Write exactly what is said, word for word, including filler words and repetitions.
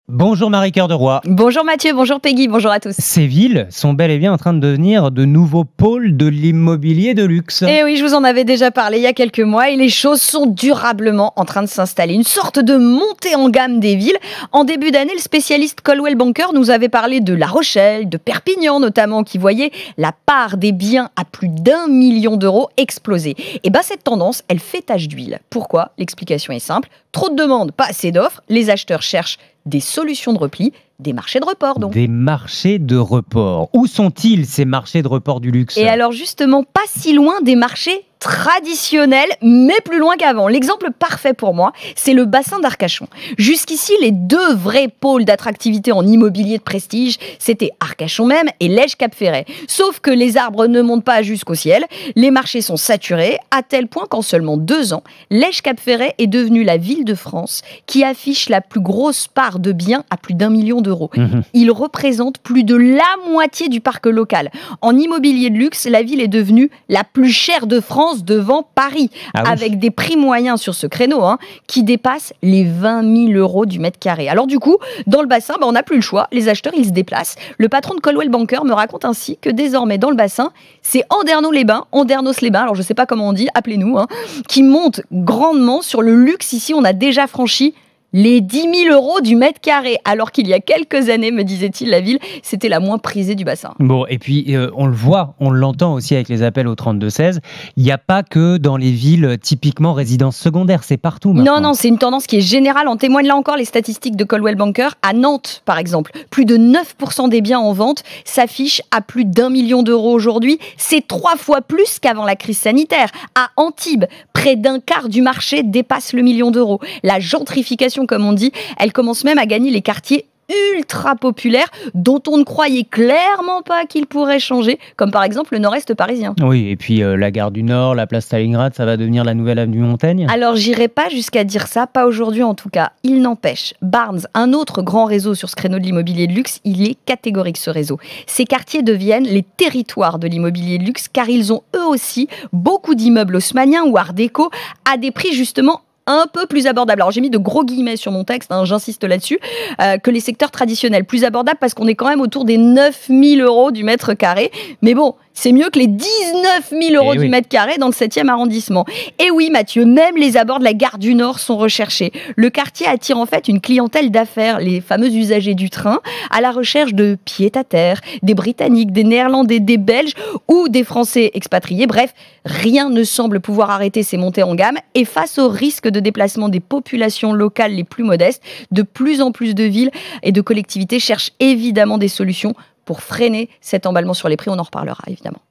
Bonjour Marie-Cœur de Roy. Bonjour Mathieu, bonjour Peggy, bonjour à tous. Ces villes sont bel et bien en train de devenir de nouveaux pôles de l'immobilier de luxe. Et oui, je vous en avais déjà parlé il y a quelques mois et les choses sont durablement en train de s'installer. Une sorte de montée en gamme des villes. En début d'année, le spécialiste Coldwell Banker nous avait parlé de La Rochelle, de Perpignan notamment, qui voyait la part des biens à plus d'un million d'euros exploser. Et bien cette tendance, elle fait tache d'huile. Pourquoi? L'explication est simple. Trop de demandes, pas assez d'offres. Les acheteurs cherchent des solutions de repli, des marchés de report donc. Des marchés de report. Où sont-ils ces marchés de report du luxe? Et alors justement, pas si loin des marchés traditionnels, mais plus loin qu'avant. L'exemple parfait pour moi, c'est le bassin d'Arcachon. Jusqu'ici, les deux vrais pôles d'attractivité en immobilier de prestige, c'était Arcachon même et Lège-Cap-Ferret. Sauf que les arbres ne montent pas jusqu'au ciel, les marchés sont saturés, à tel point qu'en seulement deux ans, Lège-Cap-Ferret est devenue la ville de France qui affiche la plus grosse part de biens à plus d'un million d'euros. Mmh. Il représente plus de la moitié du parc local. En immobilier de luxe, la ville est devenue la plus chère de France devant Paris, ah oui. Avec des prix moyens sur ce créneau hein, qui dépassent les vingt mille euros du mètre carré. Alors du coup, dans le bassin, bah, on n'a plus le choix. Les acheteurs, ils se déplacent. Le patron de Coldwell Banker me raconte ainsi que désormais, dans le bassin, c'est Andernos-les-Bains, Andernos-les-Bains, alors je ne sais pas comment on dit, appelez-nous, hein, qui monte grandement sur le luxe. Ici, on a déjà franchi les dix mille euros du mètre carré, alors qu'il y a quelques années, me disait-il, la ville, c'était la moins prisée du bassin. Bon, et puis euh, on le voit, on l'entend aussi avec les appels au trente-deux seize, il n'y a pas que dans les villes typiquement résidences secondaires, c'est partout maintenant. Non, non, c'est une tendance qui est générale. En témoignent là encore les statistiques de Coldwell Banker. À Nantes, par exemple, plus de neuf pour cent des biens en vente s'affichent à plus d'un million d'euros aujourd'hui. C'est trois fois plus qu'avant la crise sanitaire. À Antibes, près d'un quart du marché dépasse le million d'euros. La gentrification, comme on dit, elle commence même à gagner les quartiers ultra populaires dont on ne croyait clairement pas qu'ils pourraient changer, comme par exemple le nord-est parisien. Oui, et puis euh, la gare du Nord, la place Stalingrad, ça va devenir la nouvelle avenue Montaigne? Alors j'irai pas jusqu'à dire ça, pas aujourd'hui en tout cas. Il n'empêche, Barnes, un autre grand réseau sur ce créneau de l'immobilier de luxe, il est catégorique ce réseau. Ces quartiers deviennent les territoires de l'immobilier de luxe car ils ont eux aussi beaucoup d'immeubles haussmanniens ou art déco à des prix justement un peu plus abordable. Alors j'ai mis de gros guillemets sur mon texte, hein, j'insiste là-dessus, euh, que les secteurs traditionnels. Plus abordables parce qu'on est quand même autour des neuf mille euros du mètre carré. Mais bon, c'est mieux que les dix-neuf mille euros du oui. mètre carré dans le septième arrondissement. Et oui Mathieu, même les abords de la gare du Nord sont recherchés. Le quartier attire en fait une clientèle d'affaires, les fameux usagers du train, à la recherche de pied-à-terre, des Britanniques, des Néerlandais, des Belges ou des Français expatriés. Bref, rien ne semble pouvoir arrêter ces montées en gamme. Et face au risque de déplacement des populations locales les plus modestes, de plus en plus de villes et de collectivités cherchent évidemment des solutions pour freiner cet emballement sur les prix. On en reparlera évidemment.